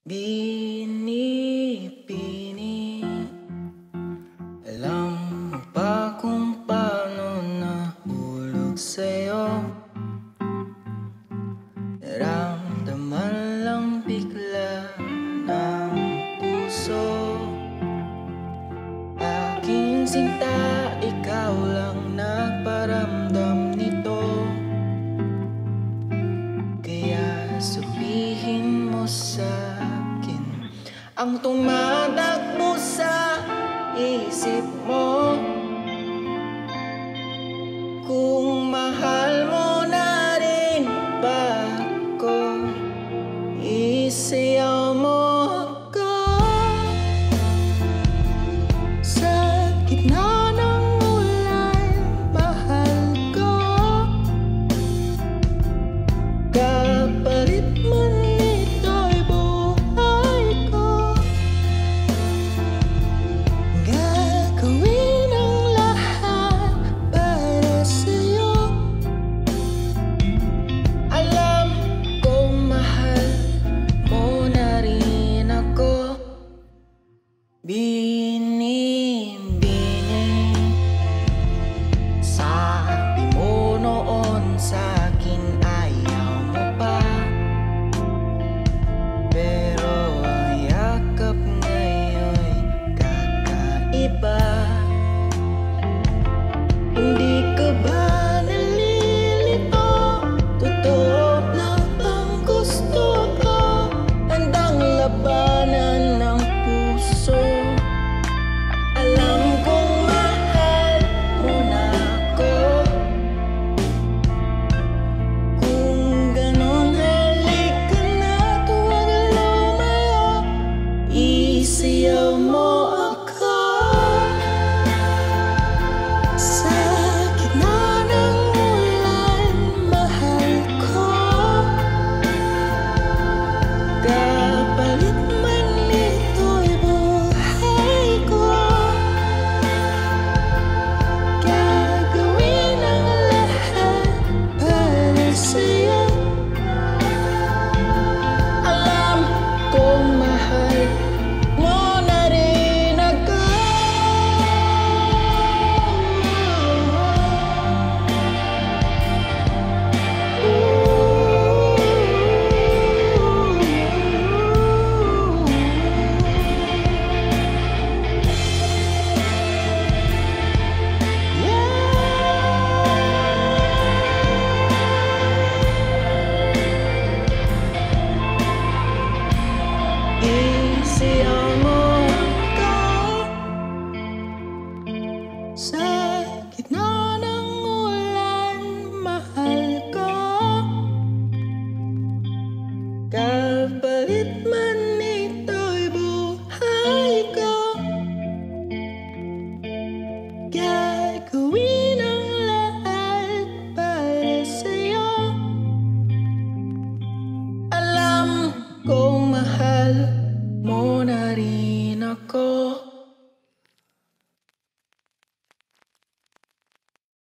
Bini-bini, alam mo ba kung paano nahulog sa'yo? Naramdaman lang bigla ng puso. Aking sinta, ikaw lang nagparamdam nito. Kaya sabihin mo sa'kin ang tumatakbo sa isip mo. Kung mahal mo na rin ba ako, isayaw mo